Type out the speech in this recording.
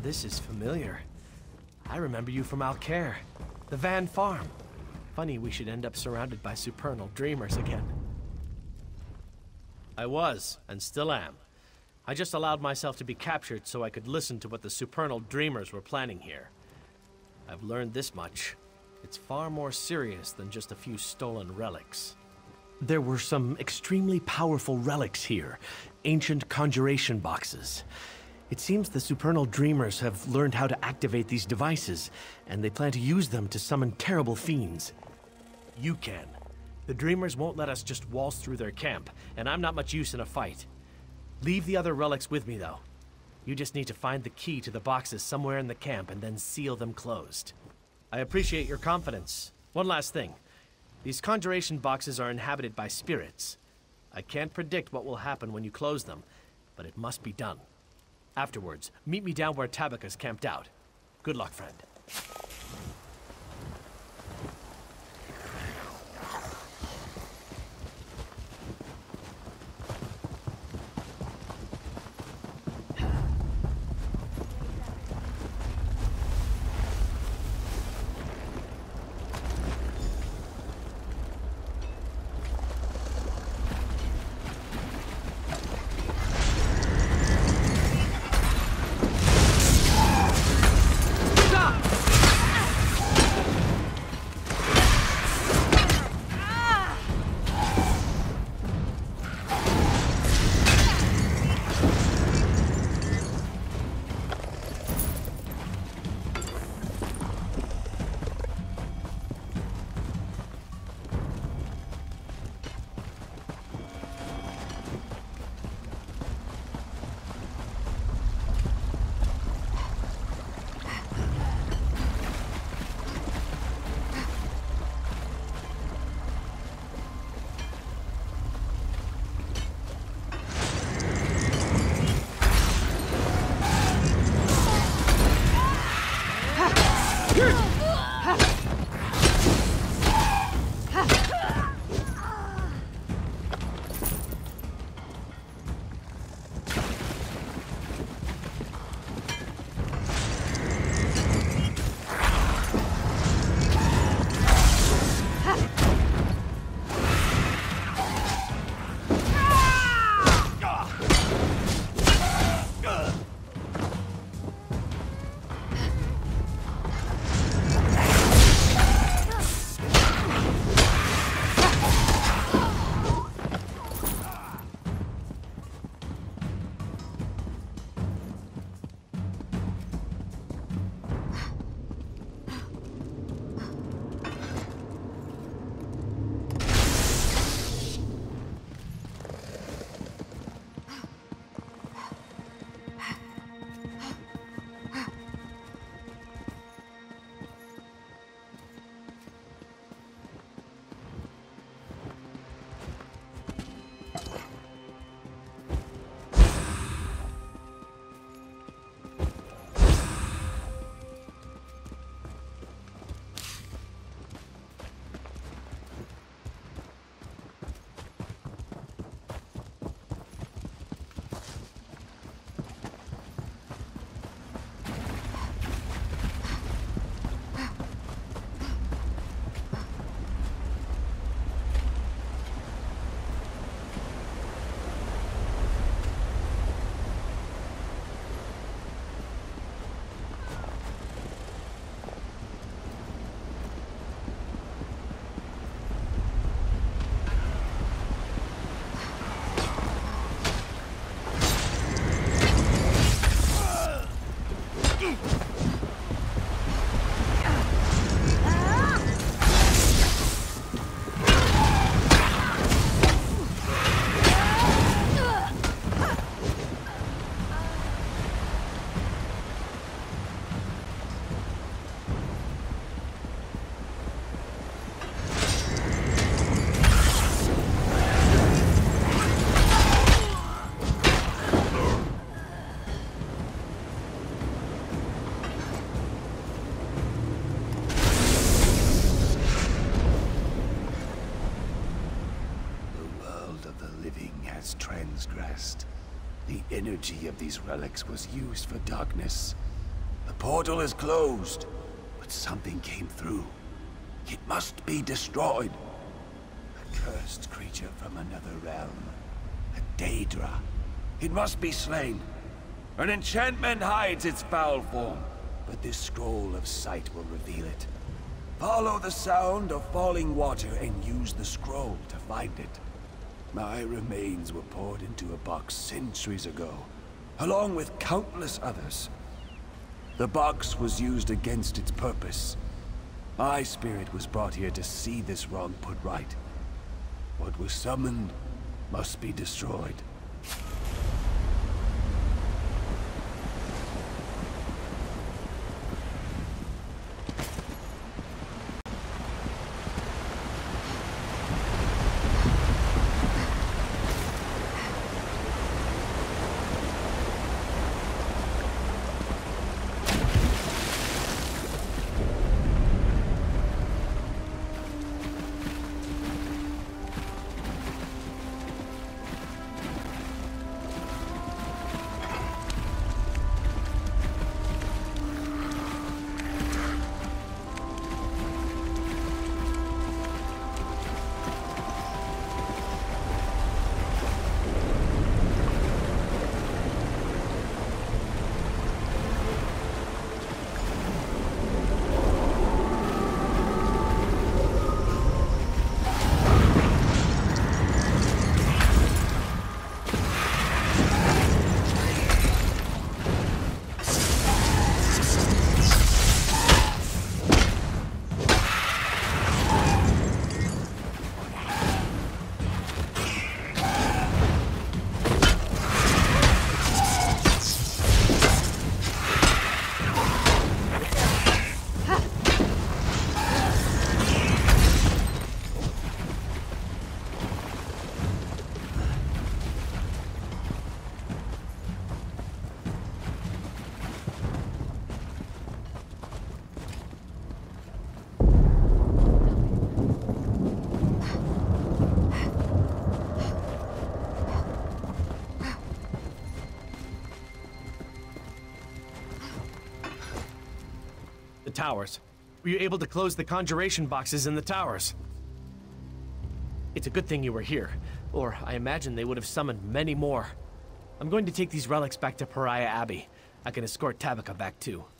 This is familiar. I remember you from Alcaire, the Van Farm. Funny we should end up surrounded by supernal dreamers again. I was, and still am. I just allowed myself to be captured so I could listen to what the supernal dreamers were planning here. I've learned this much. It's far more serious than just a few stolen relics. There were some extremely powerful relics here, ancient conjuration boxes. It seems the supernal dreamers have learned how to activate these devices, and they plan to use them to summon terrible fiends. You can. The dreamers won't let us just waltz through their camp, and I'm not much use in a fight. Leave the other relics with me, though. You just need to find the key to the boxes somewhere in the camp and then seal them closed. I appreciate your confidence. One last thing. These conjuration boxes are inhabited by spirits. I can't predict what will happen when you close them, but it must be done. Afterwards, meet me down where Tabaka's camped out. Good luck, friend. transgressed. The energy of these relics was used for darkness. The portal is closed, but something came through. It must be destroyed. A cursed creature from another realm. A Daedra. It must be slain. An enchantment hides its foul form, but this scroll of sight will reveal it. Follow the sound of falling water and use the scroll to find it. My remains were poured into a box centuries ago, along with countless others. The box was used against its purpose. My spirit was brought here to see this wrong put right. What was summoned must be destroyed. Towers. Were you able to close the conjuration boxes in the towers? It's a good thing you were here, or I imagine they would have summoned many more. I'm going to take these relics back to Pariah Abbey. I can escort Tabitha back too.